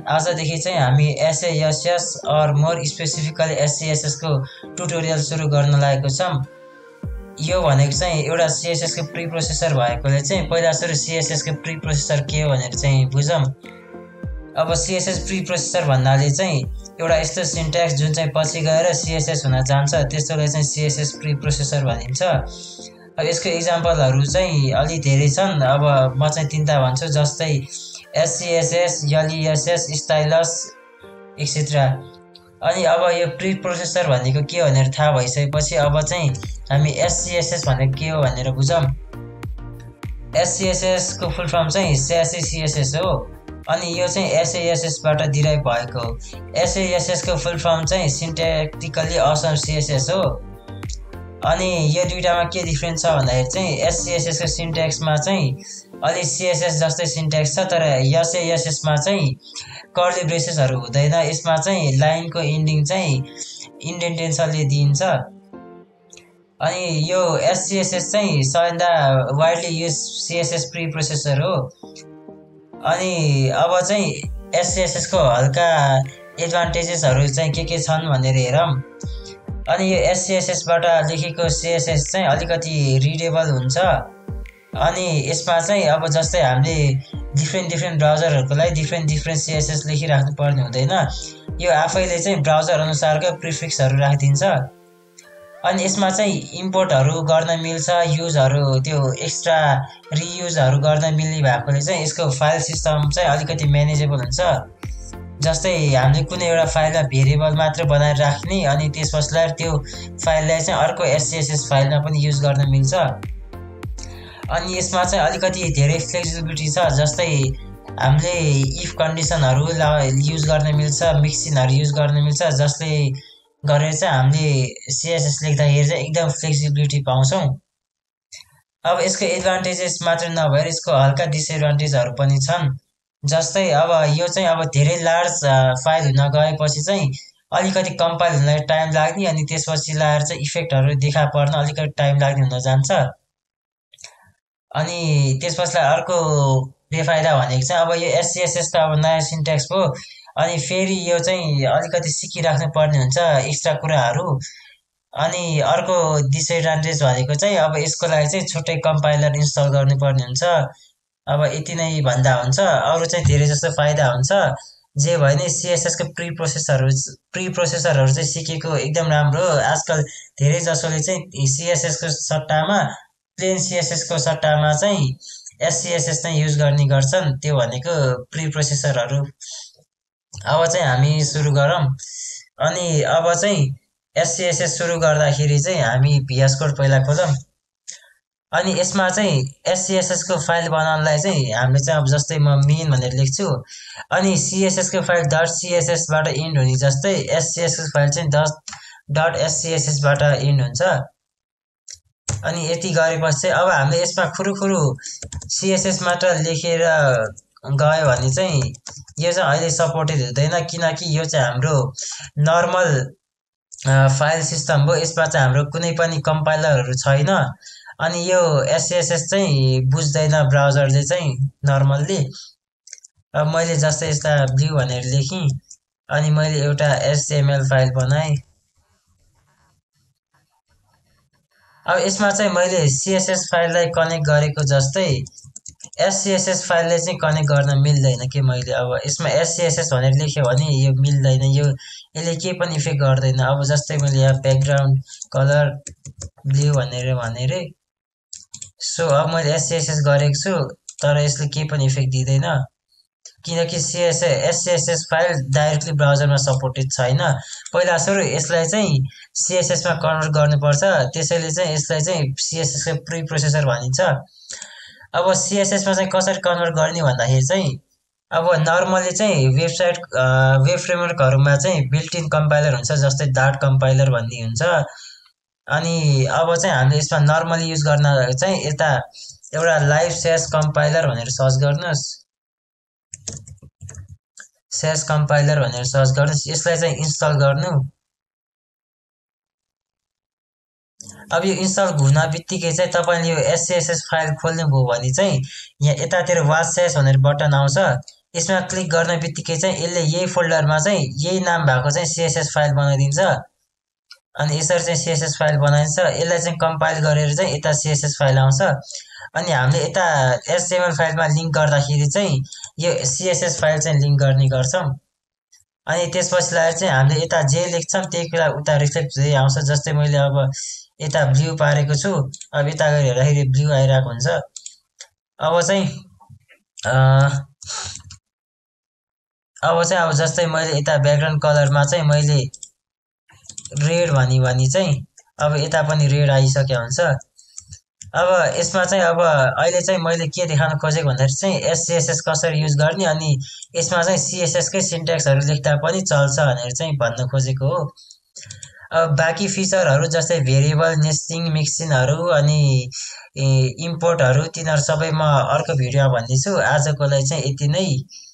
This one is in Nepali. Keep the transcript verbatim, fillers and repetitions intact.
आजदेखि चाहिँ हामी एसएएसएस और मोर स्पेसिफिकली एससीएसएस को ट्युटोरियल सुरु गर्न लागेको छौँ। यो भनेको चाहिँ एउटा सीएसएस को प्री प्रोसेसर भएकोले चाहिँ पहिला सुरु सीएसएस को प्री प्रोसेसर के हो भनेर चाहिँ बुझौँ। अब सीएसएस प्री प्रोसेसर भन्नाले चाहिँ एउटा यस्तो सिन्ट्याक्स जुन चाहिँ पछि गएर सीएसएस हुन जान्छ त्यस्तोलाई चाहिँ सीएसएस प्री प्रोसेसर भनिन्छ। अब यसको इक्जाम्पलहरू चाहिँ अलि धेरै छन्। अब म चाहिँ तिनवटा भन्छु, जस्तै एससीएसएस, एलईएसएस, स्टाइलस एक्सेट्रा। अनि अब यो प्री प्रोसेसर भनेको के हो भनेर थाहा भइसकेपछि अब चाहिँ हामी एससीएसएस भनेको के हो भनेर बुझौँ। एससीएसएस को फुल फर्म चाहिँ स्यासी सीएसएस हो। अनि यो चाहिँ एसएएसएस बाट डिराइभ भएको हो। एसएएसएस को फुल फर्म चाहिँ सिन्ट्याक्टिकली असम सीएसएस हो। अनि यो दुईटामा के डिफरेन्स छ भन्दाखेरि चाहिँ एससीएसएस को सिन्ट्याक्समा चाहिँ अलि सीएसएस जस्तै सिन्ट्याक्स छ, तर एसएएसएस मा चाहिँ कर्ली ब्रेसेसहरू हुँदैन। यसमा चाहिँ लाइनको इन्डिङ चाहिँ इन्डेन्टेसनले दिइन्छ। अनि यो एससीएसएस चाहिँ सबैभन्दा widely use CSS preprocessor हो। अनि अब चाहिँ एससीएसएस को हल्का एडभान्टेजेसहरू चाहिँ के के छन् भनेर हेरौँ। अनि यो एससीएसएस बाट लेखेको सीएसएस चाहिँ अलिकति रिडेबल हुन्छ। अनि यसमा चाहिँ अब जस्तै हामीले डिफ्रेन्ट डिफ्रेन्ट ब्राउजरहरूको लागि डिफ्रेन्ट डिफ्रेन्ट सीएसएस लेखिराख्नु पर्ने हुँदैन। यो आफैले चाहिँ ब्राउजर अनुसारको प्रिफिक्सहरू राखिदिन्छ। अनि यसमा चाहिँ इम्पोर्टहरू गर्न मिल्छ, युजहरू त्यो एक्स्ट्रा रियुजहरू गर्न मिल्ने भएकोले चाहिँ यसको फाइल सिस्टम चाहिँ अलिकति म्यानेजेबल हुन्छ। जस्तै हामीले कुनै एउटा फाइलमा भेरिएबल मात्र बनाएर राख्ने अनि त्यस पछाडि त्यो फाइललाई चाहिँ अर्को एससीएसएस फाइलमा पनि युज गर्न मिल्छ। अनि यसमा चाहिँ अलिकति धेरै फ्लेक्सिबिलिटी छ। जस्तै हामीले इफ कन्डिसनहरू युज गर्न मिल्छ, मिक्सिनहरू युज गर्न मिल्छ, जसले गरेर चाहिँ हामीले सीएसएस लेख्दाखेरि चाहिँ एकदम फ्लेक्सिबिलिटी पाउँछौँ। अब यसको एडभान्टेजेस मात्र नभएर यसको हल्का डिसएडभान्टेजहरू पनि छन्। जस्तै अब यो चाहिँ अब धेरै लार्ज फाइल हुन गएपछि चाहिँ अलिकति कम्पाइल हुनलाई टाइम लाग्ने अनि त्यसपछि लाएर चाहिँ इफेक्टहरू देखा पर्न अलिकति टाइम लाग्ने हुन जान्छ। अनि त्यसपछि अर्को बेफाइदा भनेको चाहिँ अब यो एससीएसएस त अब नयाँ सिन्ट्याक्स हो। अनि फेरि यो चाहिँ अलिकति सिकिराख्नु पर्ने हुन्छ एक्स्ट्रा कुराहरू। अनि अर्को डिसएडभान्टेज भनेको चाहिँ अब यसको लागि चाहिँ छुट्टै कम्पाइलर इन्स्टल गर्नुपर्ने हुन्छ। अब यति नै भन्दा हुन्छ, अरू चाहिँ धेरै जस्तो फाइदा हुन्छ। जे भए नि सीएसएस को प्री प्रोसेसरहरू प्री प्रोसेसरहरू चाहिँ सिकेको एकदम राम्रो हो। आजकल धेरै जसोले चाहिँ सीएसएस को सट्टामा प्लेन सीएसएस को सट्टामा चाहिँ एससीएसएस चाहिँ युज गर्ने गर्छन्, त्यो भनेको प्री प्रोसेसरहरू। अब चाहिँ हामी सुरु गरौँ। अनि अब चाहिँ एससीएसएस सुरु गर्दाखेरि चाहिँ हामी भीएस कोड पहिला खोलौँ। अनि यसमा चाहिँ एससीएसएस को फाइल बनाउनलाई चाहिँ हामीले चाहिँ अब जस्तै म मेन भनेर लेख्छु। अनि सीएसएस को फाइल डट सीएसएस बाट इन्ड हुने जस्तै एससीएसएस फाइल चाहिँ डट डट एससीएसएस बाट इन्ड हुन्छ। अनि यति गरेपछि चाहिँ अब हामीले यसमा खुरुखुरु सीएसएस मात्र लेखेर गयो भने चाहिँ यो चाहिँ अहिले सपोर्टेड हुँदैन, किनकि यो चाहिँ हाम्रो नर्मल फाइल सिस्टम हो। यसमा चाहिँ हाम्रो कुनै पनि कम्पाइलरहरू छैन। अनि यो एससीएसएस चाहिँ बुझ्दैन ब्राउजरले चाहिँ नर्मल्ली। अब मैले जस्तै यसलाई ब्लू भनेर लेखेँ अनि मैले एउटा एचटिएमएल फाइल बनाएँ। अब यसमा चाहिँ मैले सीएसएस फाइललाई कनेक्ट गरेको जस्तै एससीएसएस फाइलले चाहिँ कनेक्ट गर्न मिल्दैन कि मैले अब यसमा एससीएसएस भनेर लेख्यो भने यो मिल्दैन, यो यसले केही पनि इफेक्ट गर्दैन। अब जस्तै मैले यहाँ ब्याकग्राउन्ड कलर ब्लू भनेर भनेर सो अब मैले एससीएसएस गरेको छु, तर यसले केही पनि इफेक्ट दिँदैन किनकि सीएसएस एससीएसएस फाइल डाइरेक्टली ब्राउजरमा सपोर्टेड छैन। पहिला सुरु यसलाई चाहिँ सीएसएस मा कन्भर्ट गर्नुपर्छ, त्यसैले चाहिँ यसलाई चाहिँ सीएसएस को प्री प्रोसेसर भनिन्छ। अब सीएसएस मा चाहिँ कसरी कन्भर्ट गर्ने भन्दाखेरि चाहिँ अब नर्मली चाहिँ वेबसाइट वेब फ्रेमवर्कहरुमा चाहिँ बिल्ट इन कम्पाइलर हुन्छ, जस्तै डाट कम्पाइलर भन्ने हुन्छ। अनि अब चाहिँ हामीले यसमा नर्मली युज गर्न चाहिँ यता एउटा लाइभ सेस कम्पाइलर भनेर सर्च गर्नुस्, सेस कम्पाइलर भनेर सर्च गर्नुस्, यसलाई चाहिँ इन्स्टल गर्नु। अब यो इन्स्टल हुन बित्तिकै चाहिँ तपाईले यो एससीएसएस फाइल खोल्नु भयो भने चाहिँ यहाँ यतातिर वाच सेस भनेर बटन आउँछ, यसमा क्लिक गर्ने बित्तिकै चाहिँ यसले यही फोल्डरमा चाहिँ यही नाम भएको चाहिँ सिएसएस फाइल बनाइदिन्छ। अनि यसरी चाहिँ सिएसएस फाइल बनाइन्छ। यसलाई चाहिँ कम्पाइल गरेर चाहिँ यता सिएसएस फाइल आउँछ। अनि हामीले यता एचटिएमएल फाइलमा लिङ्क गर्दाखेरि चाहिँ यो सिएसएस फाइल चाहिँ लिङ्क गर्ने गर्छौँ। अनि त्यसपछि लागेर चाहिँ हामीले यता जे लेख्छौँ त्यही कुरा उता रिफ्लेक्ट हुँदै आउँछ। जस्तै मैले अब यता ब्लू पारेको छु, अब यता गएर हेर्दाखेरि ब्लू आइरहेको हुन्छ। अब चाहिँ अब चाहिँ अब जस्तै मैले यता ब्याकग्राउन्ड कलरमा चाहिँ मैले रेड भनी भनी चाहिँ अब यता पनि रेड आइसक्यो हुन्छ। अब यसमा चाहिँ अब अहिले चाहिँ मैले के देखाउन खोजेको भन्दाखेरि चाहिँ एससीएसएस कसरी युज गर्ने, अनि यसमा चाहिँ सिएसएसकै सिन्ट्याक्सहरू लेख्दा पनि चल्छ भनेर चाहिँ भन्न खोजेको हो। अब बाँकी फिचरहरू जस्तै भेरिएबल, नेस्टिङ, मिक्सिङहरू अनि इम्पोर्टहरू तिनीहरू सबै म अर्को भिडियोमा भन्दैछु। आजको लागि चाहिँ यति नै।